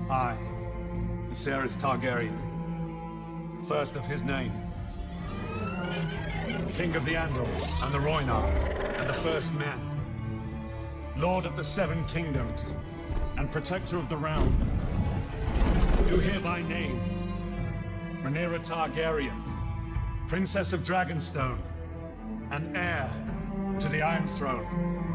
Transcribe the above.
I, Viserys Targaryen, first of his name, King of the Andals and the Rhoynar and the First Men, Lord of the Seven Kingdoms and Protector of the Realm, do hereby name Rhaenyra Targaryen, Princess of Dragonstone and heir to the Iron Throne.